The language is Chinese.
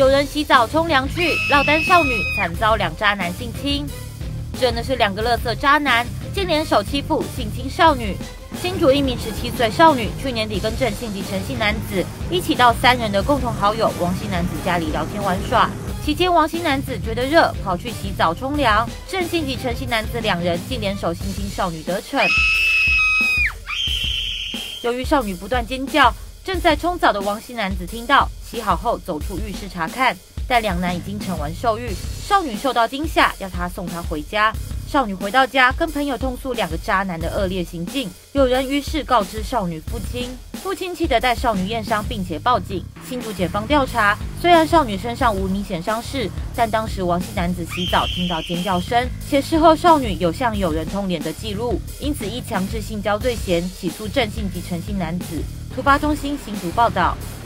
有人洗澡冲凉去，落单少女惨遭2渣男性侵。真的是2个垃圾渣男，竟联手欺负性侵少女。新竹一名17岁少女，去年底跟郑姓及陈姓男子一起到3人的共同好友王姓男子家里聊天玩耍。期间，王姓男子觉得热，跑去洗澡冲凉。郑姓及陈姓男子2人竟联手性侵少女得逞。由于少女不断尖叫，正在冲澡的王姓男子听到，洗好后走出浴室查看，但2男已经逞完兽欲，少女受到惊吓，要他送她回家。少女回到家，跟朋友痛诉2个渣男的恶劣行径，有人于是告知少女父亲，父亲气得带少女验伤，并且报警。新竹检方调查，虽然少女身上无明显伤势，但当时王姓男子洗澡听到尖叫声，且事后少女有向友人通联的记录，因此依强制性交罪嫌起诉郑姓及陈姓男子。突发中心新竹报道。